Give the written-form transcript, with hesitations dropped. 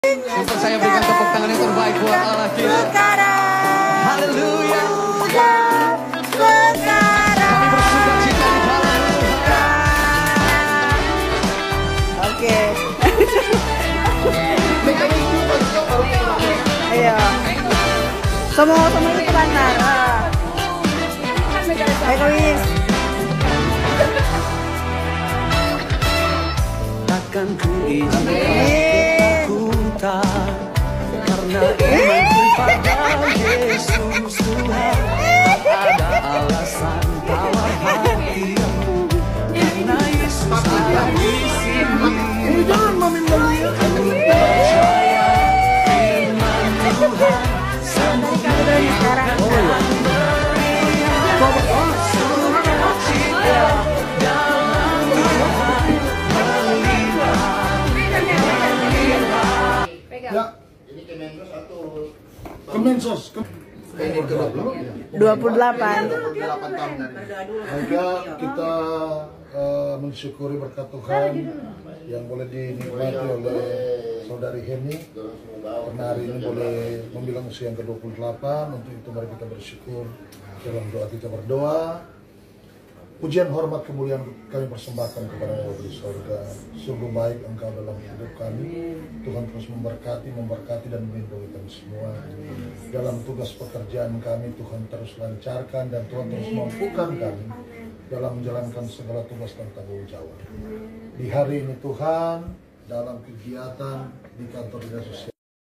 Untuk saya berikan tepuk tangan yang terbaik buat Allah kita. Haleluya. Kami bersuka cita di dalam Tuhan. Oke. Ayo. Semua itu sebentar. Egois. Takkan ku izinkan ku tak, karena iman pada Yesus Tuhan. Tak ada alasan tawar hatimu, karena Yesus ada di sini. Jangan mami melihat. Aku percaya firman Tuhan Dari sekarang. Ya. Ini Kemensos atau Kemensos? Ini ke-28. 28 tahun dari. Maka kita mensyukuri berkat Tuhan yang boleh dinikmati oleh saudari Heni. Karena hari ini boleh membilang usia yang ke-28. Untuk itu mari kita bersyukur dalam doa kita berdoa. Pujian, hormat, kemuliaan kami persembahkan kepada Allah di surga. Sungguh baik Engkau dalam hidup kami. Tuhan terus memberkati dan melindungi kami semua. Dalam tugas pekerjaan kami, Tuhan terus lancarkan dan Tuhan terus mampukan kami dalam menjalankan segala tugas dan tanggung jawab. Di hari ini Tuhan, dalam kegiatan di kantor dinas sosial